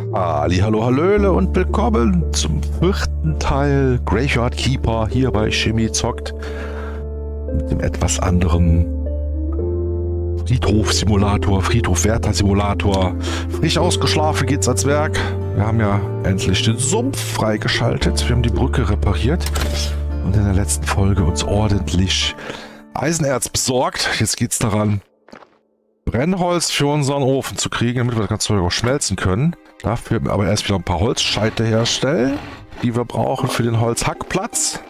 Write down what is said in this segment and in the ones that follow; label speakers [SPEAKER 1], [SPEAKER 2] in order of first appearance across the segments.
[SPEAKER 1] Hallo, hallöle und willkommen zum 4. Teil Graveyard Keeper hier bei Shimmy zockt. Mit dem etwas anderen Friedhof-Simulator, Friedhof-Wärter-Simulator. Frisch ausgeschlafen geht's ans Werk. Wir haben ja endlich den Sumpf freigeschaltet. Wir haben die Brücke repariert und in der letzten Folge uns ordentlich Eisenerz besorgt. Jetzt geht's daran, Brennholz für unseren Ofen zu kriegen, damit wir das ganze Zeug auch schmelzen können. Dafür aber erst wieder ein paar Holzscheite herstellen, die wir brauchen für den Holzhackplatz.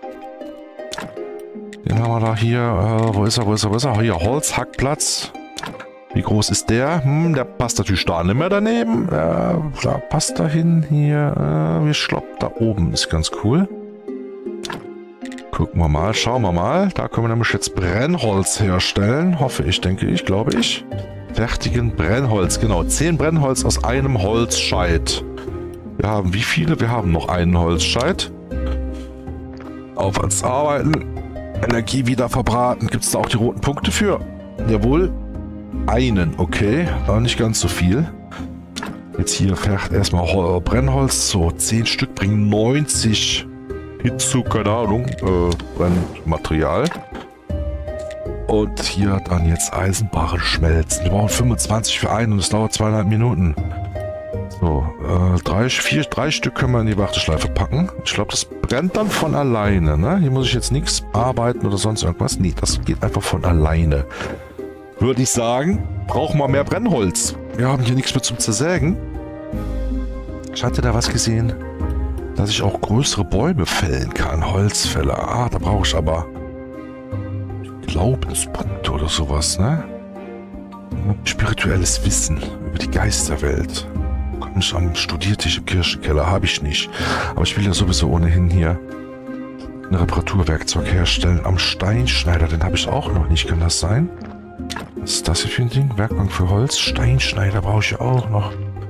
[SPEAKER 1] Den haben wir da hier. Wo ist er? Hier, Holzhackplatz. Wie groß ist der? Der passt natürlich da nicht mehr daneben. Da passt da hin. Hier. Ich glaube, da oben ist ganz cool. Gucken wir mal, schauen wir mal. Da können wir nämlich jetzt Brennholz herstellen. Hoffe ich, denke ich, glaube ich. Fertigen Brennholz, genau. 10 Brennholz aus einem Holzscheit. Wir haben wie viele? Wir haben noch einen Holzscheit. Auf ans Arbeiten. Energie wieder verbraten. Gibt es da auch die roten Punkte für? Jawohl. Einen, okay. Aber nicht ganz so viel. Jetzt hier erstmal Brennholz. So, 10 Stück bringen 90 Hitze, keine Ahnung, Brennmaterial. Und hier dann jetzt Eisenbarren schmelzen. Wir brauchen 25 für einen und es dauert 2,5 Minuten. So, 3 Stück können wir in die Warteschleife packen. Ich glaube, das brennt dann von alleine, ne? Hier muss ich jetzt nichts arbeiten oder sonst irgendwas. Nee, das geht einfach von alleine. Würde ich sagen, brauchen wir mehr Brennholz. Wir haben hier nichts mehr zum Zersägen. Ich hatte da was gesehen, dass ich auch größere Bäume fällen kann. Holzfäller. Ah, da brauche ich aber Glaubenspunkte oder sowas, ne? Spirituelles Wissen über die Geisterwelt. Kann ich am Studiertisch im Kirchenkeller, habe ich nicht. Aber ich will ja sowieso ohnehin hier ein Reparaturwerkzeug herstellen. Am Steinschneider, den habe ich auch noch nicht. Kann das sein? Was ist das hier für ein Ding? Werkbank für Holz. Steinschneider brauche ich auch noch.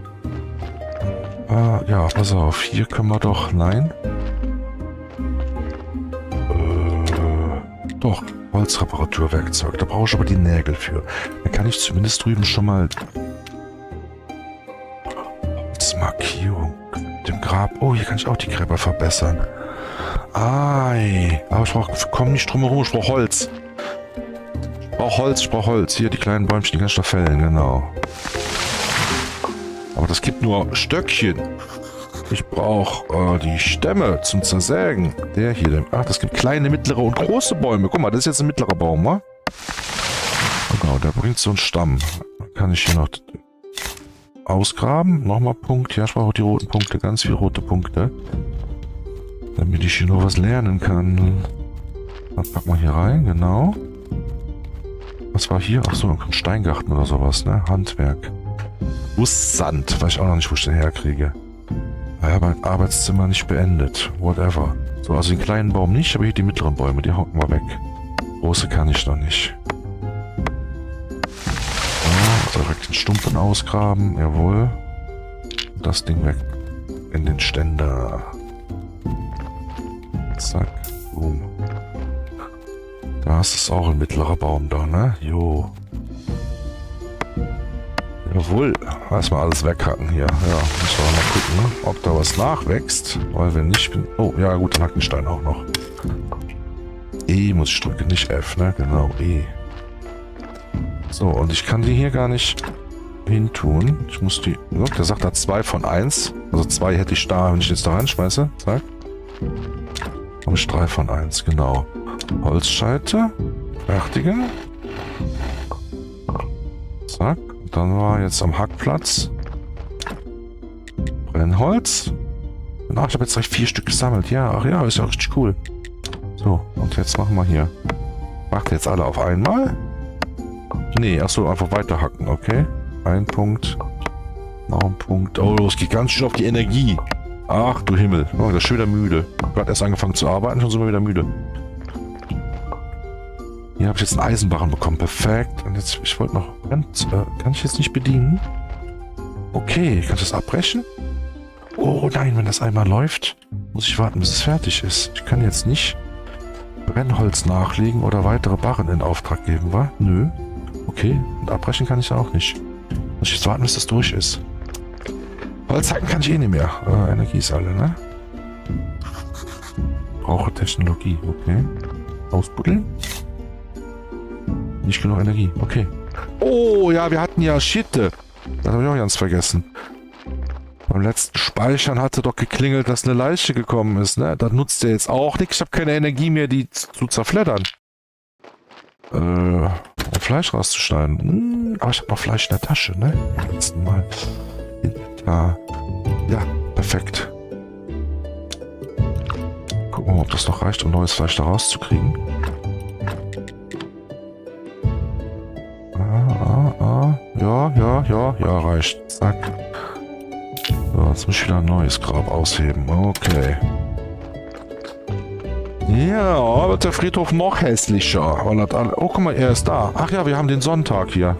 [SPEAKER 1] Ja, pass auf. Hier können wir doch... Nein. Doch. Holzreparaturwerkzeug. Da brauche ich aber die Nägel für. Da kann ich zumindest drüben schon mal... Holzmarkierung. Mit dem Grab. Oh, hier kann ich auch die Gräber verbessern. Ei. Aber ich komme nicht drum herum. Ich brauche Holz. Ich brauche Holz. Hier, die kleinen Bäumchen, die kann ich da fällen. Genau. Aber das gibt nur Stöckchen. Ich brauche die Stämme zum Zersägen. Der hier. Ach, das gibt kleine, mittlere und große Bäume. Guck mal, das ist jetzt ein mittlerer Baum, wa? Genau, der bringt so einen Stamm. Kann ich hier noch ausgraben. Nochmal Punkt. Ja, ich brauche die roten Punkte. Ganz viele rote Punkte. Damit ich hier noch was lernen kann. Dann packen wir hier rein. Genau. Was war hier? Ach so, ein Steingarten oder sowas, ne? Handwerk. Sand, weiß ich auch noch nicht, wo ich den herkriege. Naja, mein Arbeitszimmer nicht beendet. Whatever. So, also den kleinen Baum nicht, aber hier die mittleren Bäume, die hauen wir weg. Große kann ich noch nicht. Ja, direkt den Stumpen ausgraben, jawohl. Das Ding weg. In den Ständer. Zack, boom. Da ist es auch ein mittlerer Baum da, ne? Jo. Jawohl, erstmal alles weghacken hier. Ja, müssen wir mal gucken, ne? Ob da was nachwächst. Weil wenn nicht, bin... Oh, ja gut, dann Hackenstein auch noch. E muss ich drücken, nicht F, ne? Genau, E. So, und ich kann die hier gar nicht hin tun. Ich muss die... Oh, der sagt da 2 von 1. Also 2 hätte ich da, wenn ich jetzt da reinschmeiße. Zack. Habe ich 3 von 1, genau. Holzscheite. Fertigen. Zack. Dann war jetzt am Hackplatz Brennholz. Ach, ich habe jetzt gleich 4 Stück gesammelt. Ja, ach ja, ist ja richtig cool. So, und jetzt machen wir hier. Macht jetzt alle auf einmal? Nee, achso, einfach weiter hacken, okay. Ein Punkt. Noch ein Punkt. Oh, es geht ganz schön auf die Energie. Ach du Himmel. Oh, das ist schon wieder müde. Ich habe gerade erst angefangen zu arbeiten, schon sind wir wieder müde. Hier habe ich jetzt einen Eisenbarren bekommen. Perfekt. Und jetzt, ich wollte noch... kann ich jetzt nicht bedienen? Okay, kann ich das abbrechen? Oh nein, wenn das einmal läuft, muss ich warten, bis es fertig ist. Ich kann jetzt nicht Brennholz nachlegen oder weitere Barren in Auftrag geben, wa? Nö. Okay, und abbrechen kann ich auch nicht. Muss ich jetzt warten, bis das durch ist. Holzhacken kann ich eh nicht mehr. Energie ist alle, ne? Brauche Technologie, okay. Ausbuddeln. Nicht genug Energie, okay. Oh, ja, wir hatten ja Shit. Das habe ich auch ganz vergessen. Beim letzten Speichern hatte doch geklingelt, dass eine Leiche gekommen ist, ne? Das nutzt ja jetzt auch nichts. Ich habe keine Energie mehr, die zu zerfleddern. Um Fleisch rauszuschneiden. Aber ich habe noch Fleisch in der Tasche, ne? Beim letzten Mal. Inventar. Ja, perfekt. Gucken wir mal, ob das noch reicht, um neues Fleisch da rauszukriegen. Ja, reicht. Zack. So, jetzt muss ich wieder ein neues Grab ausheben. Okay. Ja, wird der Friedhof noch hässlicher. Oh, guck mal, er ist da. Ach ja, wir haben den Sonntag hier.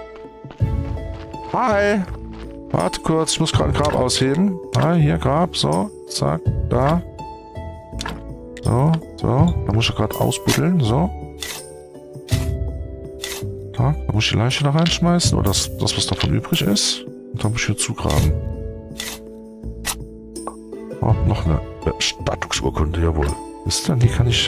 [SPEAKER 1] Hi. Warte kurz, ich muss gerade ein Grab ausheben. Hi, hier Grab, so. Zack, da. So. Da muss ich gerade ausbuddeln, so. Da muss ich die Leiche da reinschmeißen, oder das was davon übrig ist. Und dann muss ich hier zugraben. Oh, noch eine Stattungsurkunde, jawohl. Ist dann, die kann ich...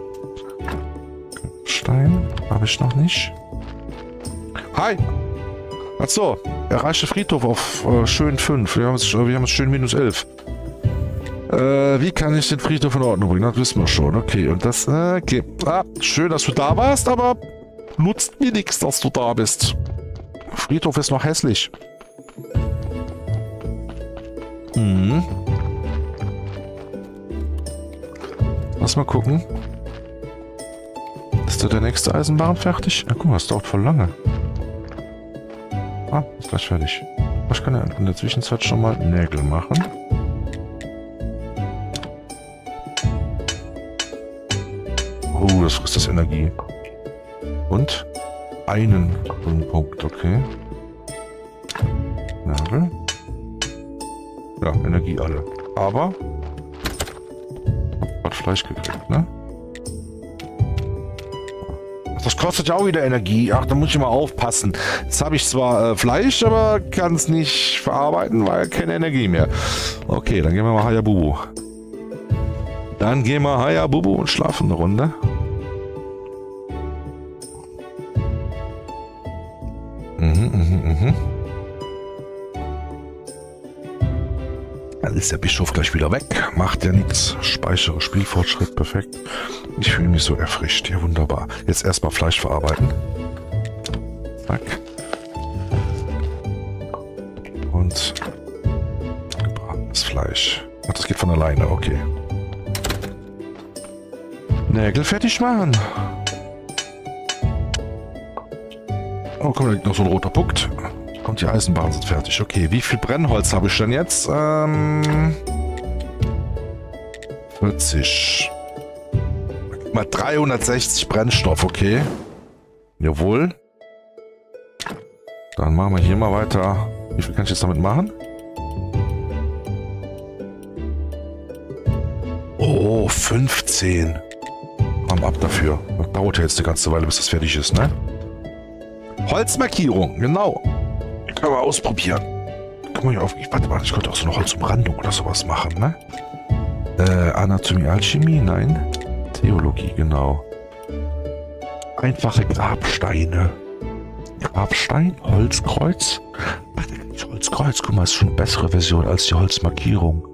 [SPEAKER 1] Stein habe ich noch nicht. Hi! Achso, erreichte Friedhof auf schön 5. Wir haben es schön minus 11. Wie kann ich den Friedhof in Ordnung bringen? Das wissen wir schon. Okay, und das... okay. Schön, dass du da warst, aber... Nutzt mir nichts, dass du da bist. Friedhof ist noch hässlich. Lass mal gucken. Ist da der nächste Eisenbahn fertig? Ja, guck mal, das dauert voll lange. Ist gleich fertig. Ich kann ja in der Zwischenzeit schon mal Nägel machen. Oh, das frisst das Energie. Und einen Punkt, okay. Nagel. Ja, Energie alle. Aber hat Fleisch gekriegt, ne? Das kostet ja auch wieder Energie. Ach, da muss ich mal aufpassen. Jetzt habe ich zwar Fleisch, aber kann es nicht verarbeiten, weil keine Energie mehr. Okay, dann gehen wir mal Hayabubu. Dann gehen wir Hayabubu und schlafen eine Runde. Dann ist der Bischof gleich wieder weg. Macht ja nichts. Speichere Spielfortschritt. Perfekt. Ich fühle mich so erfrischt. Ja, wunderbar. Jetzt erstmal Fleisch verarbeiten. Zack. Und gebratenes Fleisch. Ach, das geht von alleine. Okay. Nägel fertig machen. Oh, komm, da liegt noch so ein roter Punkt. Und die Eisenbahnen sind fertig. Okay, wie viel Brennholz habe ich denn jetzt? 40. Mal 360 Brennstoff, okay. Jawohl. Dann machen wir hier mal weiter. Wie viel kann ich jetzt damit machen? Oh, 15. Machen wir ab dafür. Das dauert ja jetzt eine ganze Weile, bis das fertig ist, ne? Holzmarkierung, genau. Können wir ausprobieren. Guck mal, warte mal, ich könnte auch so eine Holzumrandung oder sowas machen, ne? Anatomie, Alchemie, nein. Theologie, genau. Einfache Grabsteine. Grabstein, Holzkreuz. Ach, das Holzkreuz, guck mal, ist schon eine bessere Version als die Holzmarkierung.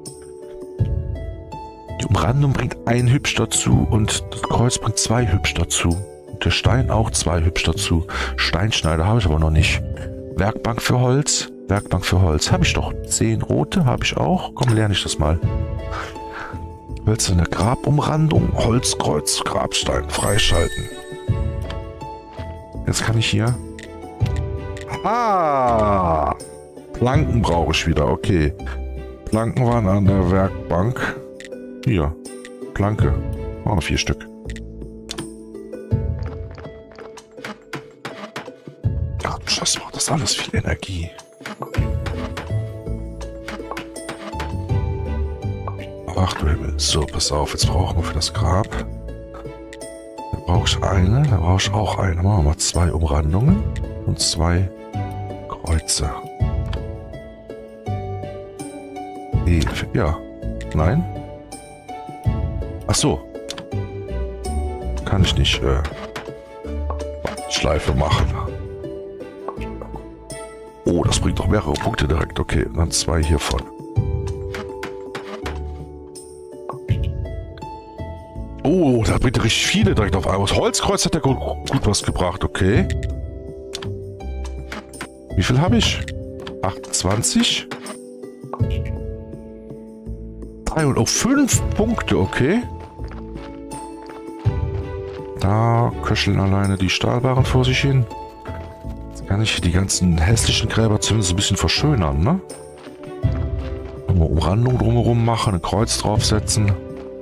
[SPEAKER 1] Die Umrandung bringt ein Hübsch dazu und das Kreuz bringt 2 Hübsch dazu. Und der Stein auch 2 Hübsch dazu. Steinschneider habe ich aber noch nicht. Werkbank für Holz. Werkbank für Holz. Habe ich doch. 10 rote habe ich auch. Komm, lerne ich das mal. Hölzerne Grabumrandung. Holzkreuz. Grabstein. Freischalten. Jetzt kann ich hier... Ah! Planken brauche ich wieder. Okay. Planken waren an der Werkbank. Hier. Planke. Machen wir 4 Stück. Das macht das alles viel Energie. Ach du Himmel. So, pass auf. Jetzt brauchen wir für das Grab. Da brauche ich eine. Da brauche ich auch eine. Machen wir mal 2 Umrandungen und 2 Kreuze. E, ja. Nein. Ach so. Kann ich nicht Schleife machen. Oh, das bringt doch mehrere Punkte direkt. Okay, dann 2 hiervon. Oh, da bringt er richtig viele direkt auf einmal. Das Holzkreuz hat ja gut was gebracht, okay. Wie viel habe ich? 28. 5 Punkte, okay. Da köcheln alleine die Stahlbarren vor sich hin. Jetzt kann ich die ganzen hässlichen Gräber zumindest ein bisschen verschönern, ne? Eine Umrandung drumherum machen, ein Kreuz draufsetzen.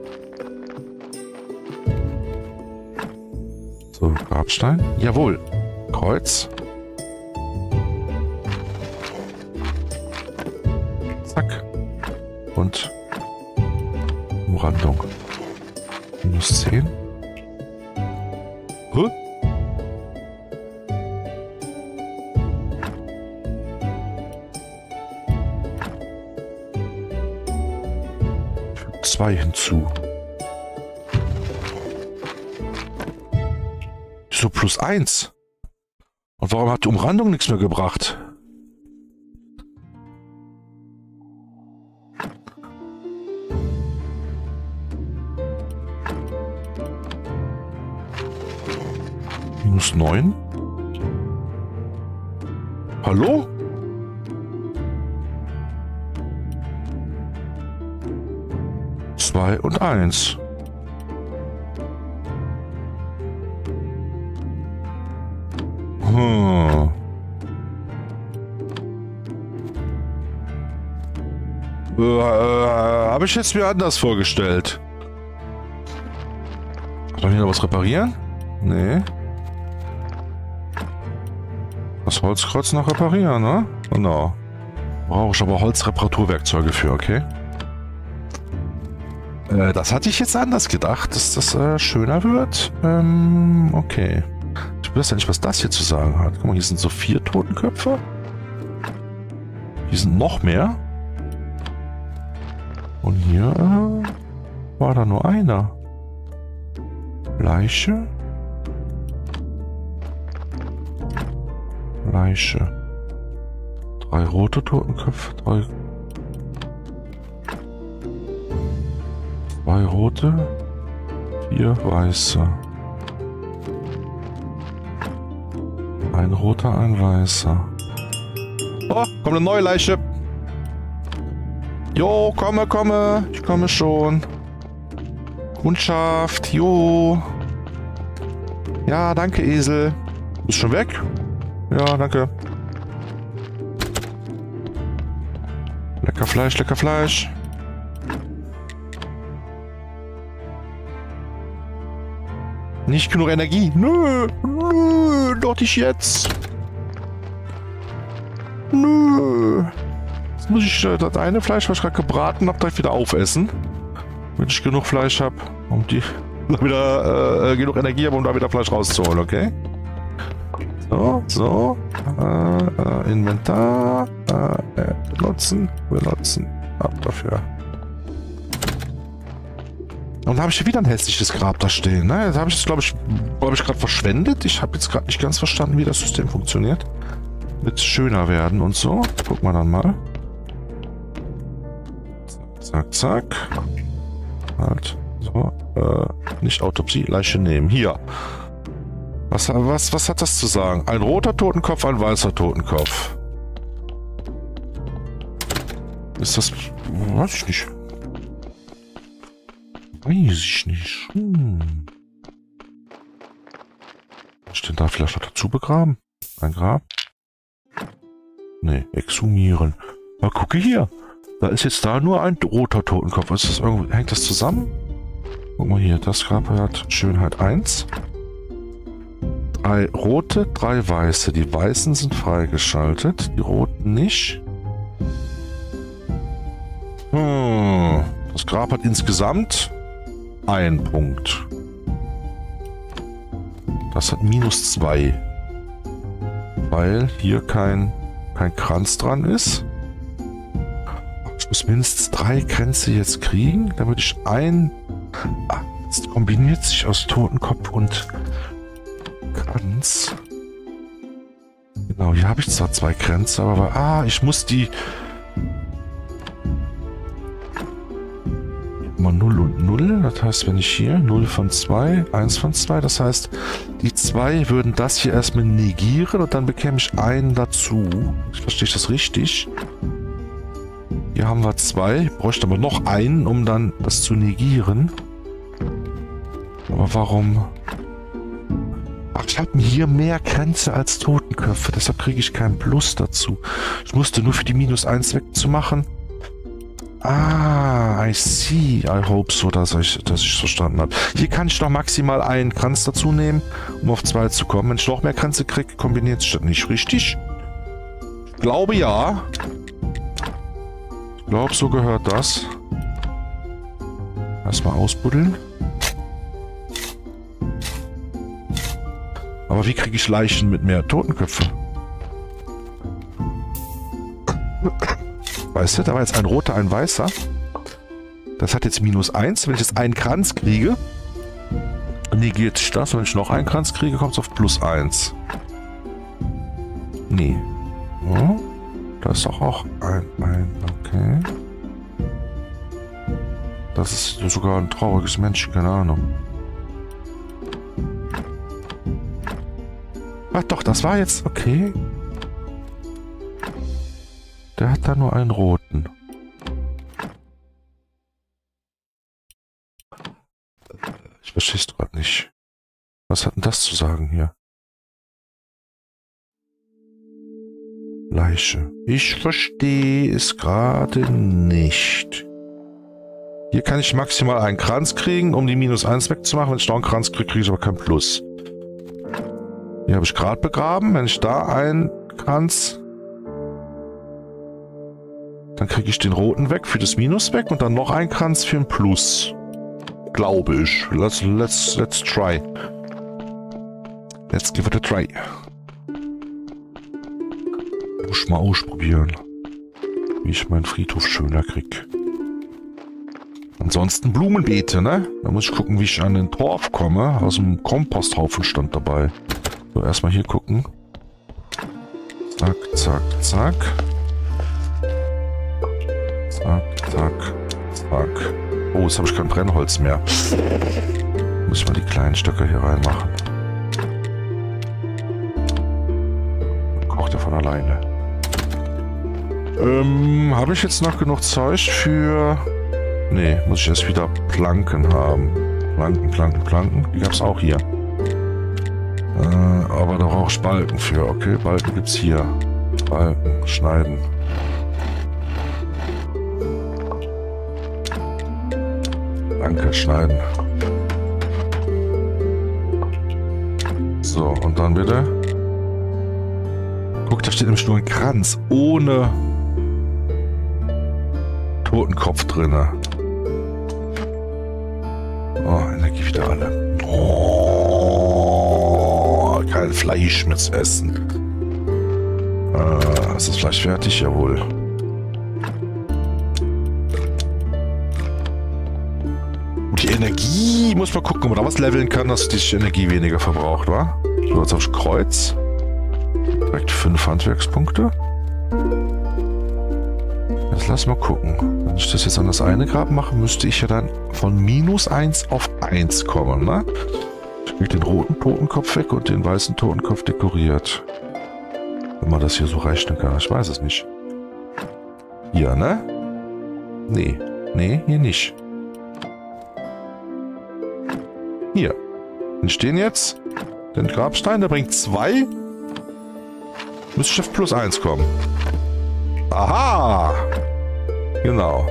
[SPEAKER 1] So, Grabstein. Jawohl. Kreuz. Zack. Und Umrandung. -10. Huh? Zwei hinzu. So +1. Und warum hat die Umrandung nichts mehr gebracht? -9. Hallo? Zwei und 1. Habe ich jetzt mir anders vorgestellt. Kann man hier noch was reparieren? Nee. Das Holzkreuz noch reparieren, ne? Genau. Brauche ich aber Holzreparaturwerkzeuge für, okay? Das hatte ich jetzt anders gedacht, dass das schöner wird. Okay. Ich weiß ja nicht, was das hier zu sagen hat. Guck mal, hier sind so 4 Totenköpfe. Hier sind noch mehr. Und hier war da nur einer. Leiche. Leiche. 3 rote Totenköpfe, 2 rote, 4 weiße. Ein roter, ein weißer. Oh, kommt eine neue Leiche. Jo, komme. Ich komme schon. Kundschaft, jo. Ja, danke, Esel. Bist schon weg? Ja, danke. Lecker Fleisch, lecker Fleisch. Nicht genug Energie. Nö, doch nicht jetzt. Nö. Jetzt muss ich das eine Fleisch, was ich gerade gebraten habe, direkt wieder aufessen. Damit ich genug Fleisch habe, um die wieder genug Energie habe, um da wieder Fleisch rauszuholen, okay? So. Inventar. Benutzen. Ab dafür. Und da habe ich hier wieder ein hässliches Grab da stehen. Ne? Das habe ich, glaube ich, gerade verschwendet. Ich habe jetzt gerade nicht ganz verstanden, wie das System funktioniert. Mit schöner werden und so. Gucken wir dann mal. Zack. Halt. So. Nicht Autopsie, Leiche nehmen. Hier. Was hat das zu sagen? Ein roter Totenkopf, ein weißer Totenkopf. Ist das... Weiß ich nicht. Ich denn da vielleicht noch dazu begraben? Ein Grab? Nee, exhumieren. Na, gucke hier. Da ist jetzt da nur ein roter Totenkopf. Ist das irgendwie... Hängt das zusammen? Guck mal hier, das Grab hat Schönheit 1. 3 rote, 3 weiße. Die weißen sind freigeschaltet, die roten nicht. Das Grab hat insgesamt 1 Punkt. Das hat -2. Weil hier kein Kranz dran ist. muss mindestens 3 Kränze jetzt kriegen, damit ich ein... Ah, es kombiniert sich aus Totenkopf und Kranz. Genau, hier habe ich zwar 2 Kränze, aber... Ah, ich muss die... Mal 0 und 0, das heißt, wenn ich hier 0 von 2, 1 von 2, das heißt, die 2 würden das hier erstmal negieren und dann bekäme ich einen dazu. Verstehe ich das richtig? Hier haben wir 2, bräuchte aber noch einen, um dann das zu negieren. Aber warum? Ach, ich habe hier mehr Kränze als Totenköpfe, deshalb kriege ich keinen Plus dazu. Ich musste nur für die -1 wegzumachen. Ah, I see. I hope so, dass ich es verstanden habe. Hier kann ich noch maximal einen Kranz dazu nehmen, um auf 2 zu kommen. Wenn ich noch mehr Kränze kriege, kombiniert sich das nicht richtig. Ich glaube ja. Ich glaube, so gehört das. Erstmal ausbuddeln. Aber wie kriege ich Leichen mit mehr Totenköpfe? Weißt du, da war jetzt ein roter, ein weißer. Das hat jetzt -1. Wenn ich jetzt einen Kranz kriege, negiert sich das. Wenn ich noch einen Kranz kriege, kommt es auf +1. Nee. Oh, da ist doch auch ein... Okay. Das ist sogar ein trauriges Mensch, keine Ahnung. Ach doch, das war jetzt... Okay. Der hat da nur einen roten. Ich verstehe es gerade nicht. Was hat denn das zu sagen hier? Leiche. Ich verstehe es gerade nicht. Hier kann ich maximal einen Kranz kriegen, um die -1 wegzumachen. Wenn ich noch einen Kranz kriege, kriege ich aber kein Plus. Hier habe ich gerade begraben. Wenn ich da einen Kranz... Dann kriege ich den roten weg für das Minus weg und dann noch einen Kranz für ein Plus. Glaube ich. Let's try. Let's give it a try. Muss mal ausprobieren, wie ich meinen Friedhof schöner krieg. Ansonsten Blumenbeete, ne? Da muss ich gucken, wie ich an den Torf komme. Aus dem Komposthaufen stand dabei. So, erstmal hier gucken. Zack, zack, zack. Zack, zack, zack. Oh, jetzt habe ich kein Brennholz mehr. Muss ich mal die kleinen Stöcke hier reinmachen. Dann kocht er von alleine. Habe ich jetzt noch genug Zeug für... Nee, muss ich erst wieder Planken haben. Planken. Die gab es auch hier. Aber da brauche ich Balken für. Okay, Balken gibt's hier. Balken, schneiden. Danke, schneiden. So, und dann bitte. Guck, da steht nämlich nur ein Kranz ohne Totenkopf drinne. Oh, Energie wieder alle. Oh, kein Fleisch mit Essen. Ist das Fleisch fertig? Jawohl. Die Energie, muss man gucken, ob man da was leveln kann, dass die Energie weniger verbraucht, wa? So, jetzt auf Kreuz. Direkt 5 Handwerkspunkte. Jetzt lass mal gucken. Wenn ich das jetzt an das eine Grab mache, müsste ich ja dann von -1 auf 1 kommen, ne? Ich kriege den roten Totenkopf weg und den weißen Totenkopf dekoriert. Wenn man das hier so rechnen kann, ich weiß es nicht. Hier, ne? Nee. Nee, hier nicht. Hier. Wenn ich den jetzt, den Grabstein, der bringt 2. Müsste ich auf +1 kommen. Aha! Genau.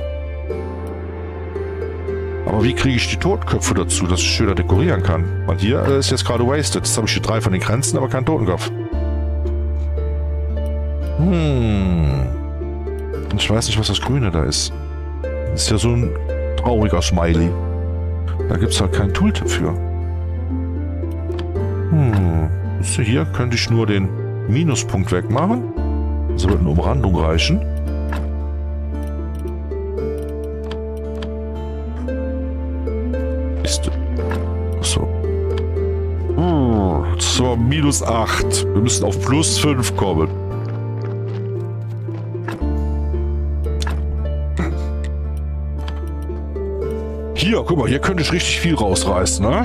[SPEAKER 1] Aber wie kriege ich die Totenköpfe dazu, dass ich schöner dekorieren kann? Weil hier ist jetzt gerade wasted. Jetzt habe ich hier 3 von den Kränzen, aber keinen Totenkopf. Ich weiß nicht, was das Grüne da ist. Das ist ja so ein trauriger Smiley. Da gibt es halt kein Tooltip für. Hier könnte ich nur den Minuspunkt wegmachen. Das wird eine Umrandung reichen. Gott, so -8. Wir müssen auf +5 kommen. Hier, guck mal, hier könnte ich richtig viel rausreißen, ne?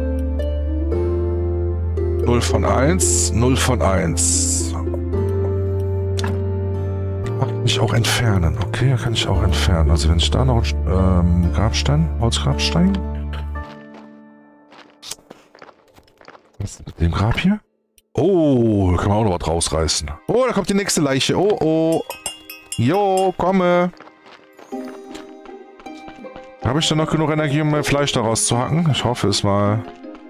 [SPEAKER 1] 0 von 1, 0 von 1. Kann ich auch entfernen. Okay, kann ich auch entfernen. Also wenn ich da noch Grabstein, Holzgrabstein. Was ist mit dem Grab hier? Oh, da kann man auch noch was rausreißen. Oh, da kommt die nächste Leiche. Oh, oh. Jo, komme. Habe ich denn noch genug Energie, um mein Fleisch daraus zu hacken? Ich hoffe es mal.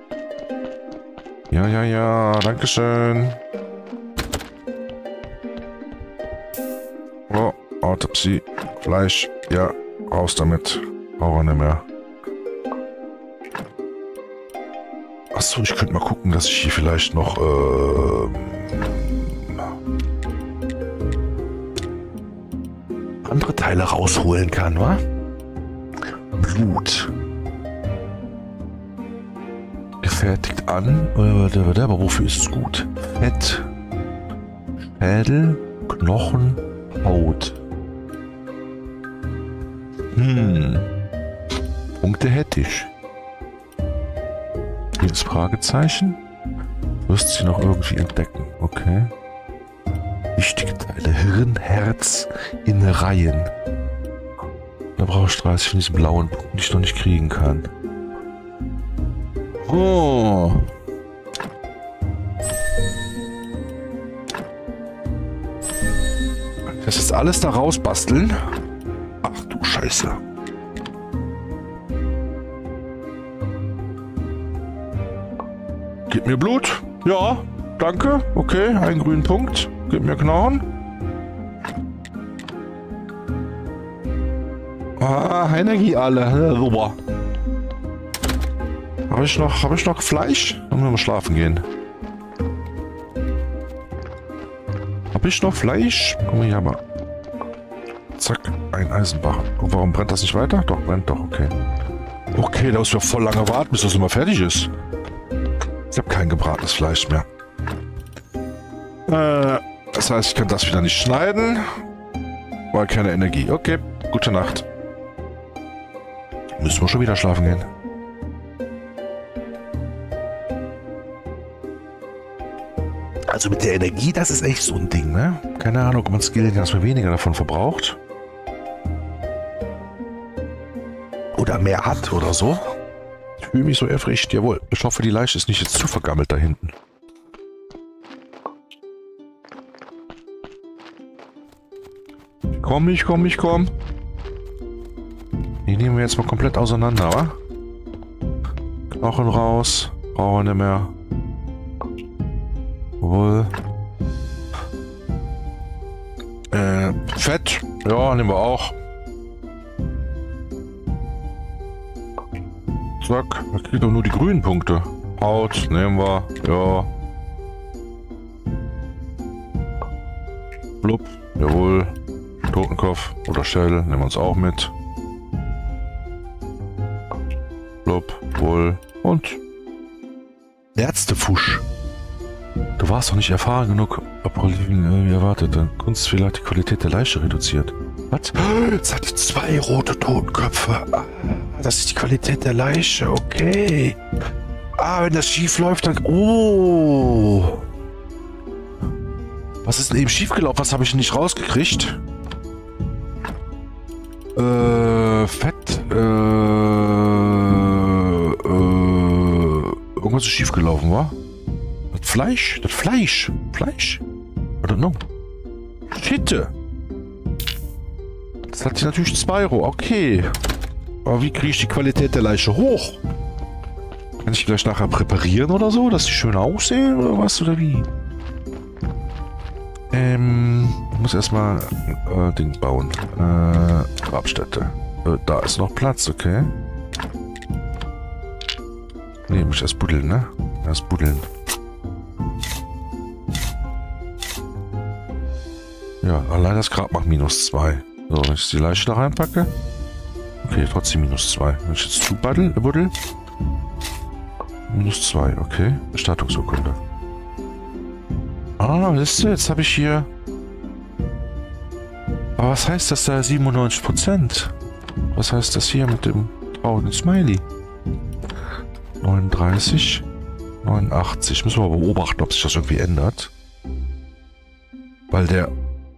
[SPEAKER 1] Ja, ja, ja. Dankeschön. Oh, Autopsie. Fleisch. Ja, raus damit. Brauchen wir nicht mehr. Achso, ich könnte mal gucken, dass ich hier vielleicht noch andere Teile rausholen kann, wa? Blut. Gefertigt an. Aber wofür ist es gut? Fett. Schädel. Knochen. Haut. Punkte hätte ich. Hier ist Fragezeichen. Wirst sie noch irgendwie entdecken. Okay. Wichtige Teile. Hirn, Herz, Innereien. Da brauche ich 30 von diesen blauen Punkten, die ich noch nicht kriegen kann. Oh. Das ist alles da rausbasteln. Ach du Scheiße. Gib mir Blut. Ja, danke. Okay, einen grünen Punkt. Gib mir Knochen. Ah, Energie alle. Super. Habe ich noch Fleisch? Dann müssen wir mal schlafen gehen. Habe ich noch Fleisch? Guck mal hier, aber. Zack, ein Eisenbach. Und warum brennt das nicht weiter? Doch, brennt doch, okay. Okay, da müssen wir voll lange warten, bis das immer fertig ist. Ich habe kein gebratenes Fleisch mehr. Das heißt, ich kann das wieder nicht schneiden. Weil keine Energie. Okay, gute Nacht. Müssen wir schon wieder schlafen gehen. Also mit der Energie, das ist echt so ein Ding, ne? Keine Ahnung, ob man Skill erstmal weniger davon verbraucht. Oder mehr hat oder so. Ich fühle mich so erfrischt. Jawohl. Ich hoffe, die Leiche ist nicht jetzt zu vergammelt da hinten. Ich komm. Die nehmen wir jetzt mal komplett auseinander, wa? Knochen raus. Brauchen wir nicht mehr. Wohl. Fett. Ja, nehmen wir auch. Zack. Da kriegt doch nur die grünen Punkte. Haut, nehmen wir. Ja. Blub. Jawohl. Totenkopf oder Schädel nehmen wir uns auch mit. Blub. Wohl. Und Ärztefusch. Du warst doch nicht erfahren genug, wie erwartet. Kunstfehler hat die Qualität der Leiche reduziert. Was? Jetzt hat die 2 rote Totenköpfe. Ah, das ist die Qualität der Leiche. Okay. Ah, wenn das schief läuft, dann... Oh. Was ist denn eben schief gelaufen? Was habe ich nicht rausgekriegt? Fett. Irgendwas ist schief gelaufen, wa? Das Fleisch? Fleisch? I don't know. Shit. Das hat hier natürlich 2 Euro. Okay. Aber wie kriege ich die Qualität der Leiche hoch? Kann ich die gleich nachher präparieren oder so, dass sie schön aussehen oder was oder wie? Ich muss erstmal Ding bauen. Grabstätte. Da ist noch Platz, okay. Ne, muss ich erst buddeln, ne? Erst buddeln. Ja, allein das Grab macht -2. So, wenn ich die Leiche da reinpacke. Okay, trotzdem -2. Wenn ich jetzt zu buddel. -2, okay. Bestattungsurkunde. Ah, wisst ihr, jetzt habe ich hier... Aber was heißt das da 97%? Was heißt das hier mit dem traurigen Smiley? 39, 89. Müssen wir mal beobachten, ob sich das irgendwie ändert. Weil der...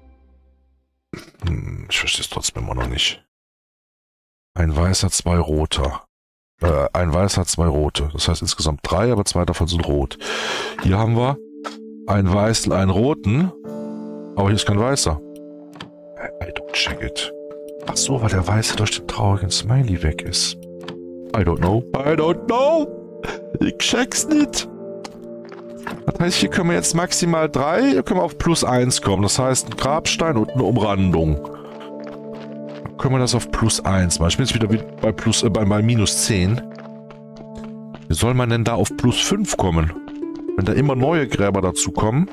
[SPEAKER 1] ich verstehe es trotzdem immer noch nicht. Ein weißer, 2 roter. Ein weißer, 2 rote. Das heißt insgesamt 3, aber 2 davon sind rot. Hier haben wir einen weißen, einen roten. Aber hier ist kein weißer. I don't check it. Ach so, weil der weiße durch den traurigen Smiley weg ist. I don't know. I don't know. Ich check's nicht. Das heißt, hier können wir jetzt maximal 3, hier können wir auf +1 kommen. Das heißt, ein Grabstein und eine Umrandung. Dann können wir das auf +1 machen. Ich bin jetzt wieder bei -10. Wie soll man denn da auf +5 kommen? Wenn da immer neue Gräber dazu kommen.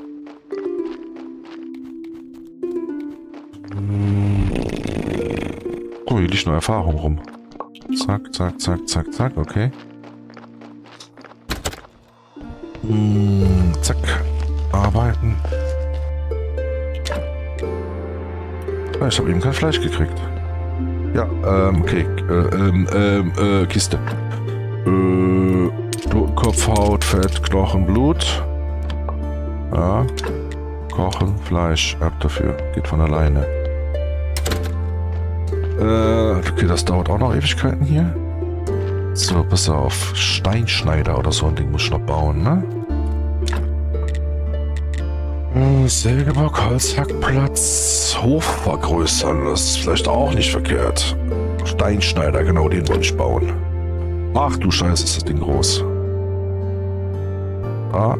[SPEAKER 1] Oh, hier liegt noch Erfahrung rum. Zack, zack, zack, zack, zack, okay. Zack. Arbeiten. Ah, ich habe eben kein Fleisch gekriegt. Ja, okay. Kiste. Kopf, Haut, Fett, Knochen, Blut. Ja. Kochen, Fleisch. Ab dafür. Geht von alleine. Okay, das dauert auch noch Ewigkeiten hier. So, pass auf. Steinschneider oder so ein Ding muss ich noch bauen, ne? Sägebock, Holzhackplatz, Hof vergrößern, das ist vielleicht auch nicht verkehrt. Steinschneider, genau, den wollte ich bauen. Ach du Scheiße, ist das Ding groß. Ah.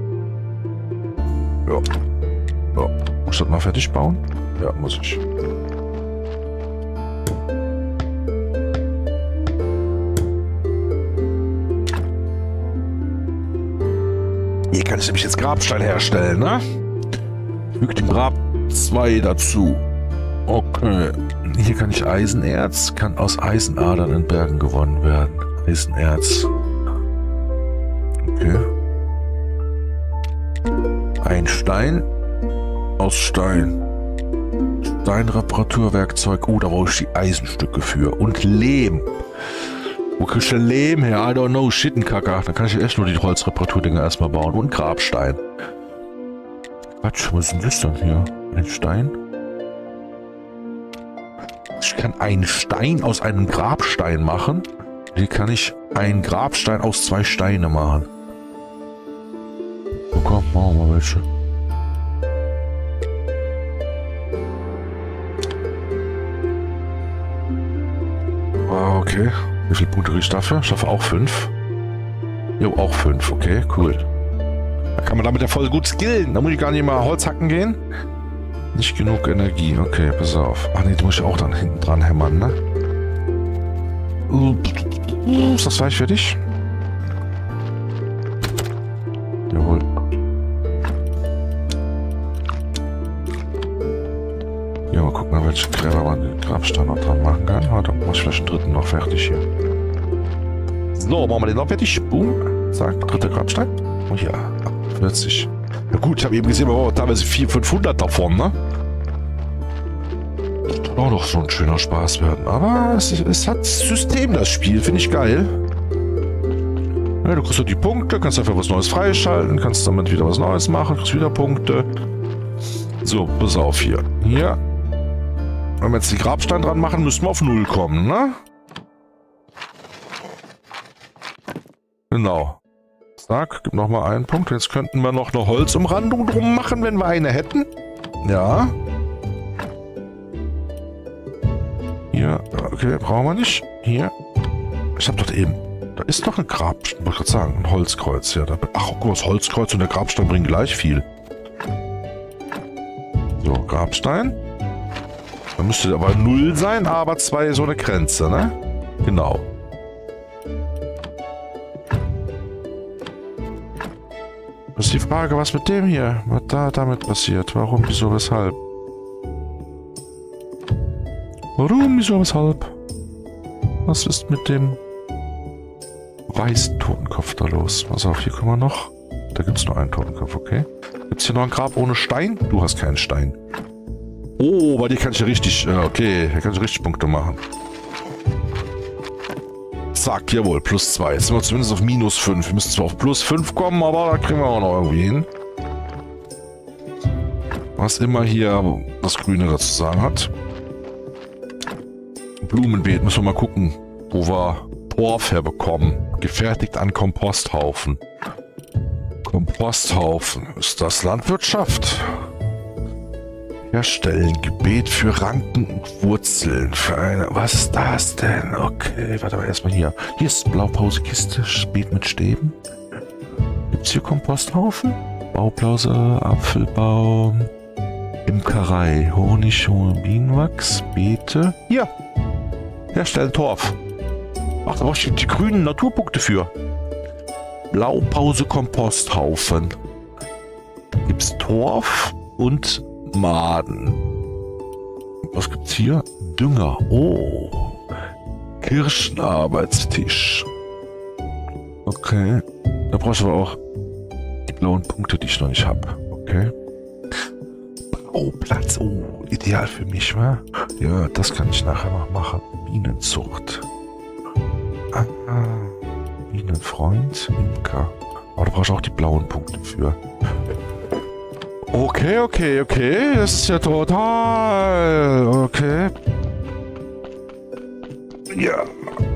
[SPEAKER 1] Ja. Ja. Muss ich das mal fertig bauen? Ja, muss ich. Hier kann ich nämlich jetzt Grabstein herstellen, ne? Fügt dem Grab 2 dazu. Okay. Hier kann ich Eisenerz, kann aus Eisenadern in Bergen gewonnen werden. Eisenerz. Okay. Ein Stein aus Stein. Steinreparaturwerkzeug. Oh, da brauche ich die Eisenstücke für. Und Lehm. Wo krieg ich denn Lehm her? I don't know. Schittenkacker. Dann kann ich echt nur die Holzreparaturdinger erstmal bauen. Und Grabstein. Quatsch, was ist denn das dann hier? Ein Stein? Ich kann einen Stein aus einem Grabstein machen. Hier kann ich einen Grabstein aus 2 Steine machen. So, komm, machen wir mal welche. Okay. Wie viele Punkte kriege ich dafür? Ich schaffe auch 5. Jo, auch 5. Okay, cool. Da kann man damit ja voll gut skillen. Da muss ich gar nicht mal Holz hacken gehen. Nicht genug Energie. Okay, pass auf. Ach nee, die muss ich auch dann hinten dran hämmern, ne? Ist das Fleisch fertig? Jawohl. Ja, mal gucken, welche Gräber man den Grabstein noch dran machen kann. Warte, mach ich vielleicht den dritten noch fertig hier. So, machen wir den noch fertig. Boom. Zack, dritter Grabstein. Oh ja, 40. Ja gut, ich habe eben gesehen, wir brauchen teilweise 400, 500 davon, ne? Das kann auch noch so ein schöner Spaß werden. Aber es hat System, das Spiel. Finde ich geil. Ja, du kriegst so die Punkte, kannst dafür was Neues freischalten, kannst damit wieder was Neues machen, kriegst wieder Punkte. So, pass auf hier. Hier. Wenn wir jetzt die Grabstein dran machen, müssen wir auf 0 kommen, ne? Genau. Zack, gib nochmal einen Punkt. Jetzt könnten wir noch eine Holzumrandung drum machen, wenn wir eine hätten. Ja. Hier, okay, brauchen wir nicht. Hier. Ich hab dort eben. Da ist doch ein Grabstein, wollte gerade sagen, ein Holzkreuz. Ja, ach, guck mal, das Holzkreuz und der Grabstein bringen gleich viel. So, Grabstein. Da müsste aber 0 sein, aber 2 so eine Grenze, ne? Genau. Das ist die Frage, was mit dem hier? Was da damit passiert? Warum, wieso, weshalb? Warum, wieso, weshalb? Was ist mit dem weißen Totenkopf da los? Pass auf, hier kommen wir noch. Da gibt es nur einen Totenkopf, okay. Gibt es hier noch ein Grab ohne Stein? Du hast keinen Stein. Oh, bei dir kann ich ja richtig... okay, hier kann ich richtig Punkte machen. Zack, jawohl, +2. Jetzt sind wir zumindest auf -5. Wir müssen zwar auf +5 kommen, aber da kriegen wir auch noch irgendwie hin. Was immer hier das Grüne dazu sagen hat. Blumenbeet, müssen wir mal gucken, wo wir Torf herbekommen. Gefertigt an Komposthaufen. Komposthaufen. Ist das Landwirtschaft? Herstellen. Gebet für Ranken und Wurzeln. Für eine... Was ist das denn? Okay, warte mal erstmal hier. Hier ist Blaupausekiste. Beet mit Stäben. Gibt es hier Komposthaufen? Baupause, Apfelbaum. Imkerei. Honig, Bienenwachs. Beete. Hier. Herstellen Torf. Ach, da brauche ich die grünen Naturpunkte für. Blaupause Komposthaufen. Gibt's Torf und Maden. Was gibt's hier? Dünger. Oh. Kirschenarbeitstisch. Okay. Da brauche ich aber auch die blauen Punkte, die ich noch nicht habe. Okay. Bauplatz. Oh, ideal für mich, wa? Ja, das kann ich nachher noch machen. Bienenzucht. Ah, Bienenfreund. Imker. Aber da brauche ich auch die blauen Punkte für. Okay, okay, okay. Das ist ja total... Okay. Ja.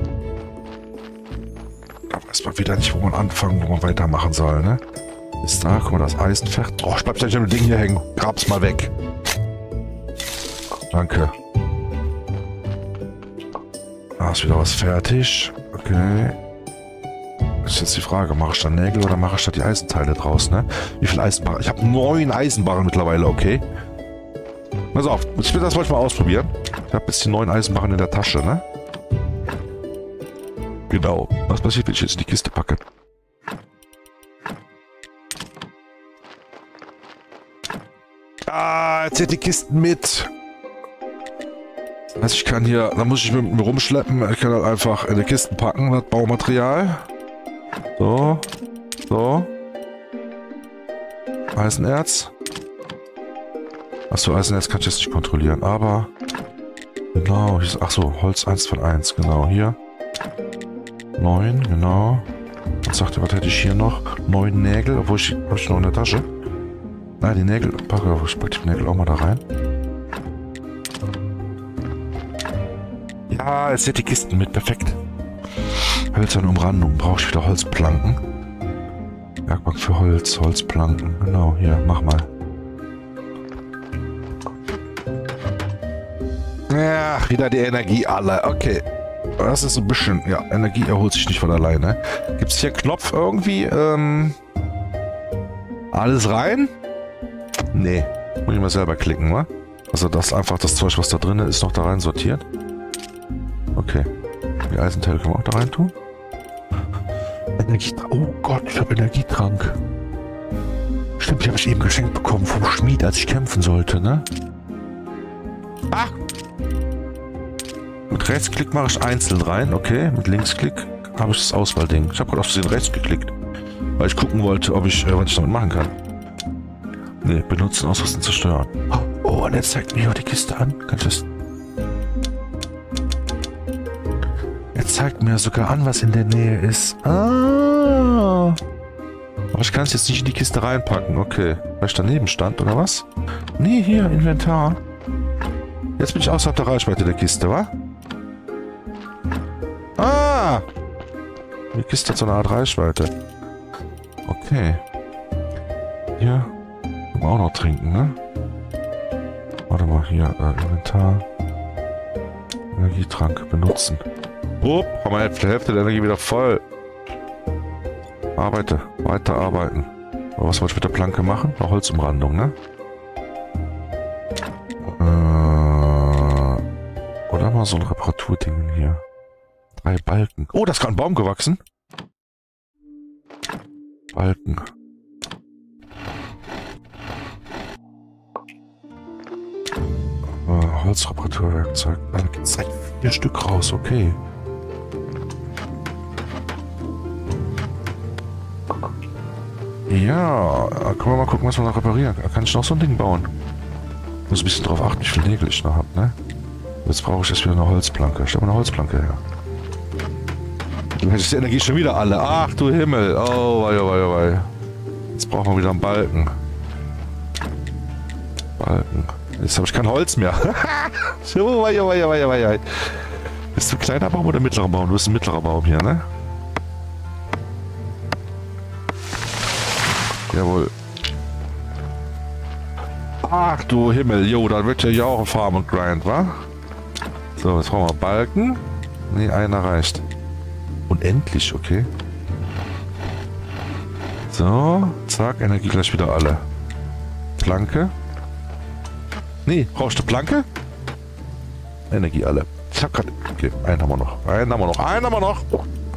[SPEAKER 1] Da weiß man wieder nicht, wo man anfangen, wo man weitermachen soll, ne? Ist da, guck mal, das Eisenfach. Oh, ich bleib gleich an dem Ding hier hängen. Grab's mal weg. Danke. Da ist wieder was fertig. Okay. Das ist jetzt die Frage, mache ich da Nägel oder mache ich da die Eisenteile draus, ne? Wie viel Eisenbarren? Ich habe 9 Eisenbarren mittlerweile, okay. Pass auf, ich will das heute mal ausprobieren. Ich habe jetzt die 9 Eisenbarren in der Tasche, ne? Genau. Was passiert, wenn ich jetzt in die Kiste packe? Ah, jetzt zählt die Kisten mit. Das heißt, ich kann hier, da muss ich mit mir rumschleppen. Ich kann halt einfach in die Kisten packen, das Baumaterial. So. So. Eisenerz. Achso, Eisenerz kann ich jetzt nicht kontrollieren, aber... Genau, achso, Holz 1 von 1, genau, hier. 9, genau. Was sagt ihr, was hätte ich hier noch? 9 Nägel, obwohl habe ich noch in der Tasche. Nein, die Nägel, ich pack die Nägel auch mal da rein. Ja, jetzt sind die Kisten mit, perfekt. Hölzerne Umrandung, brauche ich wieder Holzplanken. Werkbank für Holz, Holzplanken, genau, hier, mach mal. Ja, wieder die Energie alle, okay. Das ist ein bisschen, ja, Energie erholt sich nicht von alleine. Gibt es hier einen Knopf irgendwie, alles rein? Nee, muss ich mal selber klicken, wa? Also das einfach das Zeug, was da drin ist, noch da rein sortiert. Okay. Die Eisenteile können wir auch da rein tun. Energietrank. Oh Gott, ich habe Energietrank. Stimmt, die habe ich eben geschenkt bekommen vom Schmied, als ich kämpfen sollte, ne? Ah! Mit Rechtsklick mache ich einzeln rein, okay. Mit Linksklick habe ich das Auswahlding. Ich habe gerade auf den rechts geklickt, weil ich gucken wollte, ob ich was ich damit machen kann. Ne, benutzen, ausrüsten, zerstören. Oh, und jetzt zeigt mir auch die Kiste an. Kann ich das... Er zeigt mir sogar an, was in der Nähe ist. Ah. Aber ich kann es jetzt nicht in die Kiste reinpacken. Okay. Weil ich daneben stand, oder was? Nee, hier, Inventar. Jetzt bin ich außerhalb der Reichweite der Kiste, wa? Ah! Die Kiste hat so eine Art Reichweite. Okay. Hier. Können wir auch noch trinken, ne? Warte mal, hier, Inventar. Energietrank benutzen. Upp, haben wir die Hälfte der Energie wieder voll. Arbeite, weiter arbeiten. Aber was wollte ich mit der Planke machen? Eine Holzumrandung, ne? Oder mal so ein Reparaturding hier. 3 Balken. Oh, da ist gerade ein Baum gewachsen. Balken. Holzreparaturwerkzeug. Da gibt es 4 Stück raus, okay. Ja, können wir mal gucken, was wir noch reparieren. Kann ich noch so ein Ding bauen? Muss ein bisschen drauf achten, wie viel Nägel ich noch habe, ne? Jetzt brauche ich erst wieder eine Holzplanke. Stell mal eine Holzplanke her. Dann ist die Energie schon wieder alle. Ach du Himmel. Oh, wei, oh, wei, oh, wei. Jetzt brauchen wir wieder einen Balken. Balken. Jetzt habe ich kein Holz mehr. Oh, wei, oh, wei, oh, wei, oh, wei. Bist du ein kleiner Baum oder ein mittlerer Baum? Du bist ein mittlerer Baum hier, ne? Jawohl. Ach du Himmel, jo, da wird ja auch ein Farm und Grind, wa? So, jetzt brauchen wir Balken. Ne, einer reicht. Unendlich, okay. So, zack, Energie gleich wieder alle. Planke. Nee, brauchst du Planke? Energie alle. Ich hab grad... Okay, einen haben wir noch. Einen haben wir noch. Einen haben wir noch.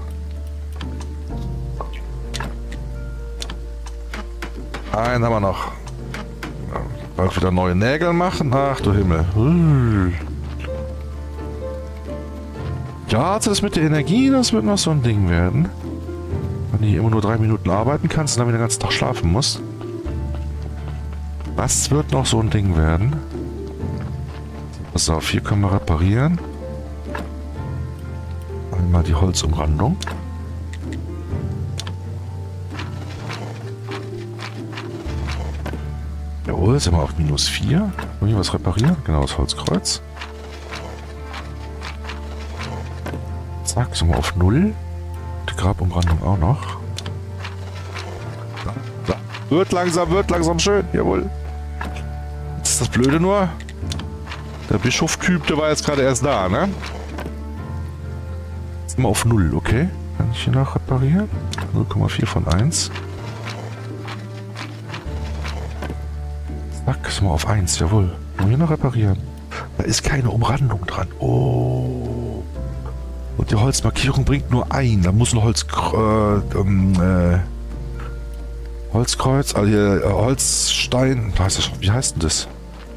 [SPEAKER 1] Einen haben wir noch. Bald wieder neue Nägel machen. Ach du Himmel. Ja, also das mit der Energie, das wird noch so ein Ding werden. Wenn du hier immer nur 3 Minuten arbeiten kannst und dann wieder den ganzen Tag schlafen musst. Das wird noch so ein Ding werden. Pass auf, hier können wir reparieren. Einmal die Holzumrandung. Jawohl, sind wir auf -4. Wollen wir hier was reparieren? Genau, das Holzkreuz. Zack, sind wir auf 0. Die Grabumrandung auch noch. Da. Wird langsam schön. Jawohl. Jetzt ist das Blöde nur. Der Bischof-Typ, der war jetzt gerade erst da, ne? Jetzt sind wir auf 0, okay. Kann ich hier noch reparieren? 0,4 von 1. Zack, sind wir auf 1, jawohl. Wollen wir hier noch reparieren? Da ist keine Umrandung dran. Oh. Und die Holzmarkierung bringt nur ein. Da muss ein Holzkreuz, also hier, Holzstein. Wie heißt denn das?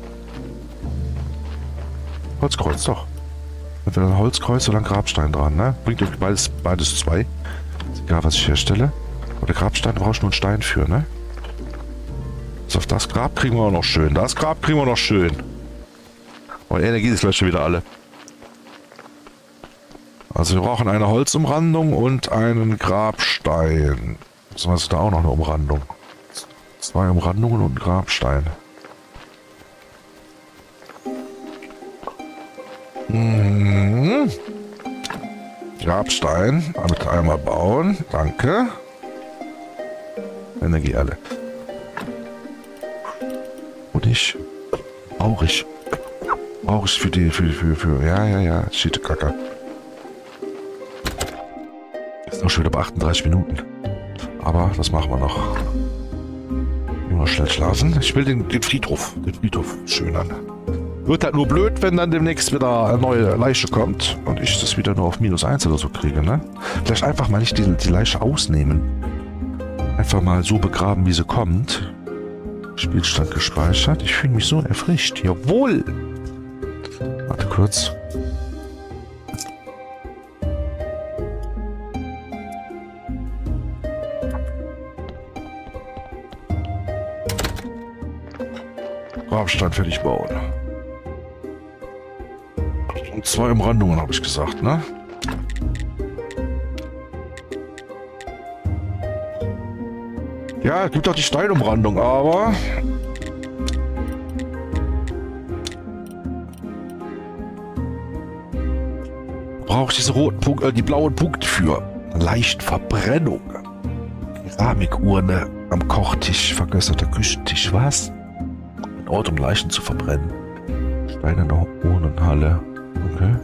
[SPEAKER 1] Holzkreuz, doch. Entweder ein Holzkreuz oder ein Grabstein dran, ne? Bringt irgendwie beides 2. Ist egal, was ich herstelle. Aber der Grabstein brauchst du nur einen Stein für, ne? Also auf das Grab kriegen wir auch noch schön. Das Grab kriegen wir noch schön. Und Energie ist gleich schon wieder alle. Also wir brauchen eine Holzumrandung und einen Grabstein. So, was ist da auch noch eine Umrandung? 2 Umrandungen und ein Grabstein. Mhm. Grabstein. Damit einmal bauen. Danke. Energie alle. Und ich. Brauche ich für die. Ja. Shit, Kacke. Ist noch schon wieder bei 38 Minuten. Aber das machen wir noch. Immer schnell schlafen. Ich will den Friedhof. Den Friedhof schön an. Wird halt nur blöd, wenn dann demnächst wieder eine neue Leiche kommt und ich das wieder nur auf -1 oder so kriege, ne? Vielleicht einfach mal nicht die Leiche ausnehmen. Einfach mal so begraben, wie sie kommt. Spielstand gespeichert. Ich fühle mich so erfrischt. Jawohl! Warte kurz. Grabstein fertig bauen. Und 2 Umrandungen, habe ich gesagt, ne? Ja, es gibt auch die Steinumrandung, aber... brauche ich diese roten Punkte, die blauen Punkte für. Leicht Verbrennung. Keramikuhrne am Kochtisch, vergösserter Küchentisch, was? Ein Ort, um Leichen zu verbrennen. Steinerne Urnenhalle. Okay.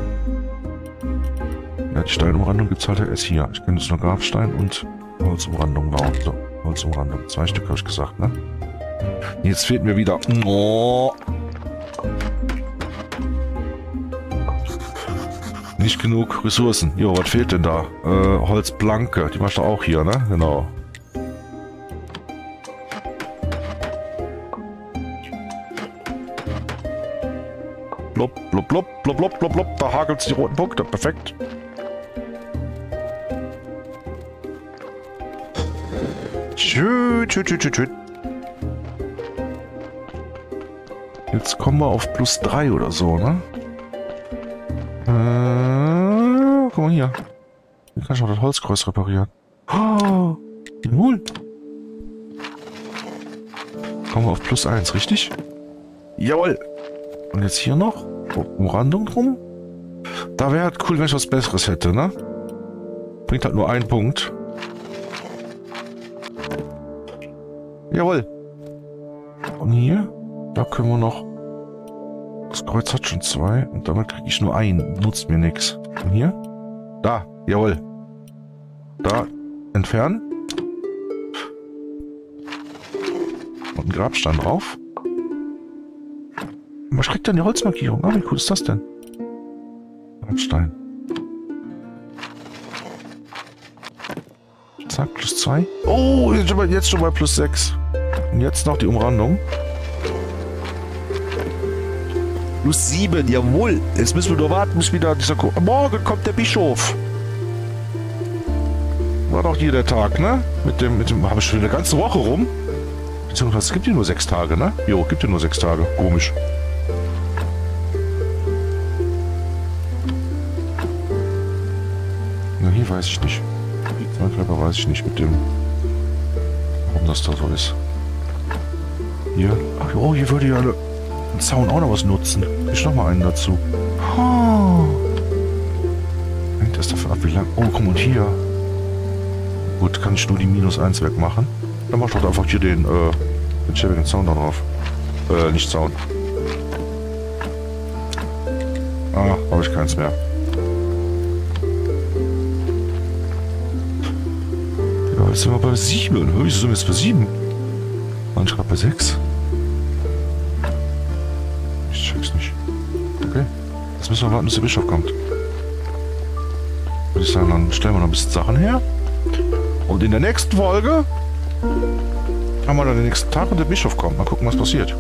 [SPEAKER 1] Ja, die Steinumrandung gibt es halt erst hier. Ich kann jetzt nur Grabstein und Holzumrandung bauen. So, Holzumrandung. 2 Stück habe ich gesagt, ne? Jetzt fehlt mir wieder... Oh. Nicht genug Ressourcen. Jo, was fehlt denn da? Holzplanke. Die machst du auch hier, ne? Genau. Blub, blub, blub, blub, blub, blub, blub. Da hagelt es die roten Punkte. Perfekt. Schön, schön, schön, schön, schön. Jetzt kommen wir auf +3 oder so, ne? Guck mal hier. Hier kann ich auch das Holzkreuz reparieren. Oh, jawohl. Kommen wir auf +1, richtig? Jawohl. Und jetzt hier noch Umrandung drum. Da wäre halt cool, wenn ich was Besseres hätte, ne? Bringt halt nur einen Punkt. Jawohl. Und hier, da können wir noch... Das Kreuz hat schon 2 und damit kriege ich nur einen. Nutzt mir nichts. Und hier? Da, jawohl. Da, entfernen. Und ein Grabstein drauf. Man kriegt dann die Holzmarkierung. Ah, wie cool ist das denn? Grabstein. Zack, +2. Oh, jetzt schon mal +6. Und jetzt noch die Umrandung. +7, jawohl. Jetzt müssen wir nur warten, bis wieder dieser... Morgen kommt der Bischof. War doch hier der Tag, ne? Mit dem habe ich schon eine ganze Woche rum. Beziehungsweise es gibt hier nur 6 Tage, ne? Jo, gibt hier nur 6 Tage. Komisch. Na, hier weiß ich nicht. Körper weiß ich nicht mit dem... Warum das da so ist. Hier. Ach, oh, hier würde ja ein Zaun auch noch was nutzen. Ich noch mal einen dazu. Oh. Hängt das davon ab, wie lang... Oh, komm, und hier. Gut, kann ich nur die -1 wegmachen. Dann mach doch einfach hier den schäbigen Zaun da drauf. Nicht Zaun. Ah, habe ich keins mehr. Ja, jetzt sind wir bei 7. Wieso sind wir jetzt bei 7? Waren ich gerade bei 6? Ich check's nicht. Okay. Jetzt müssen wir warten, bis der Bischof kommt. Würde ich sagen, dann stellen wir noch ein bisschen Sachen her. Und in der nächsten Folge haben wir dann den nächsten Tag und der Bischof kommt. Mal gucken, was passiert.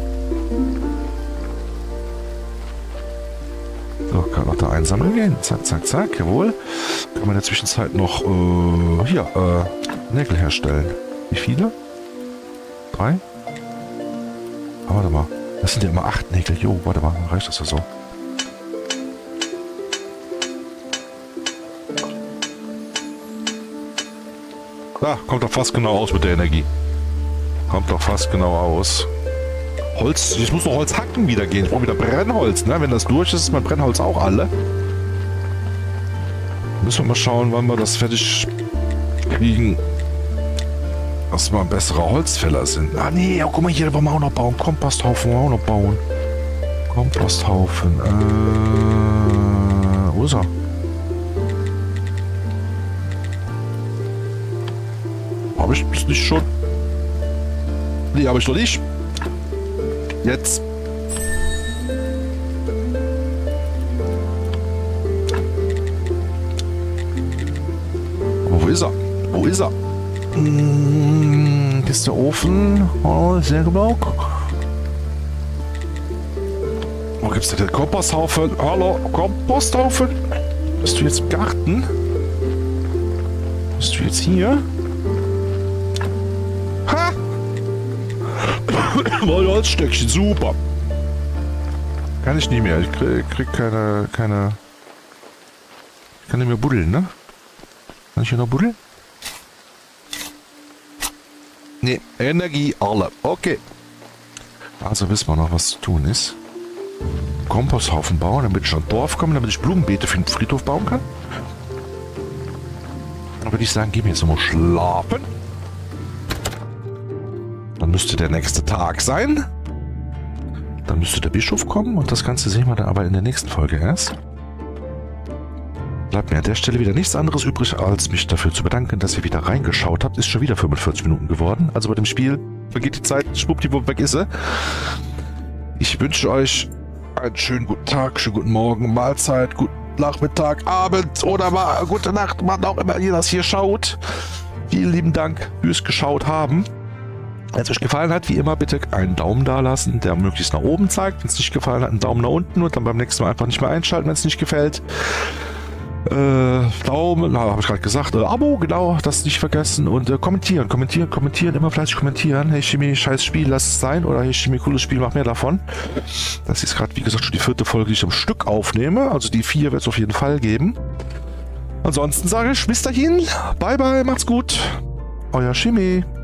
[SPEAKER 1] So, kann noch da einsammeln gehen. Zack, zack, zack. Jawohl. Kann man in der Zwischenzeit noch Nägel herstellen. Wie viele? 3? Ah, warte mal. Das sind ja immer 8 Nägel. Jo, warte mal. Dann reicht das ja so. Da, kommt doch fast genau aus mit der Energie. Kommt doch fast genau aus. Holz, ich muss noch Holz hacken wieder gehen. Ich brauche wieder Brennholz, ne? Wenn das durch ist, ist mein Brennholz auch alle. Müssen wir mal schauen, wann wir das fertig kriegen. Dass wir ein besserer Holzfäller sind. Ah nee, oh, guck mal hier, da wollen wir auch noch bauen. Komposthaufen wollen wir auch noch bauen. Komposthaufen. Wo ist er? Habe ich das nicht schon? Nee, habe ich noch nicht. Jetzt. Wo ist er? Wo ist er? Ist der Ofen? Oh, sehr genau. Wo gibt's denn den Komposthaufen? Hallo, Komposthaufen? Bist du jetzt im Garten? Bist du jetzt hier? Ha! Mal Holzstöckchen, super. Kann ich nicht mehr. Ich krieg keine... Ich kann nicht mehr buddeln, ne? Kann ich hier noch buddeln? Ne, Energie alle. Okay. Also wissen wir noch, was zu tun ist. Komposthaufen bauen, damit ich an Dorf komme, damit ich Blumenbeete für den Friedhof bauen kann. Dann würde ich sagen, gehen wir jetzt nochmal schlafen. Dann müsste der nächste Tag sein. Dann müsste der Bischof kommen und das Ganze sehen wir dann aber in der nächsten Folge erst. Bleibt mir an der Stelle wieder nichts anderes übrig, als mich dafür zu bedanken, dass ihr wieder reingeschaut habt. Ist schon wieder 45 Minuten geworden. Also bei dem Spiel vergeht die Zeit, schwuppdiwupp, weg ist sie. Ich wünsche euch einen schönen guten Tag, schönen guten Morgen, Mahlzeit, guten Nachmittag, Abend oder mal gute Nacht, wann auch immer ihr das hier schaut. Vielen lieben Dank fürs Geschaut haben. Wenn es euch gefallen hat, wie immer bitte einen Daumen da lassen, der möglichst nach oben zeigt. Wenn es nicht gefallen hat, einen Daumen nach unten und dann beim nächsten Mal einfach nicht mehr einschalten, wenn es nicht gefällt. Daumen, habe ich gerade gesagt, Abo, genau, das nicht vergessen und kommentieren, immer fleißig kommentieren. Hey Chemie, scheiß Spiel, lass es sein, oder hey Chemie, cooles Spiel, mach mehr davon. Das ist gerade, wie gesagt, schon die 4. Folge, die ich am Stück aufnehme, also die 4 wird es auf jeden Fall geben. Ansonsten sage ich bis dahin, bye bye, macht's gut, euer Chemie.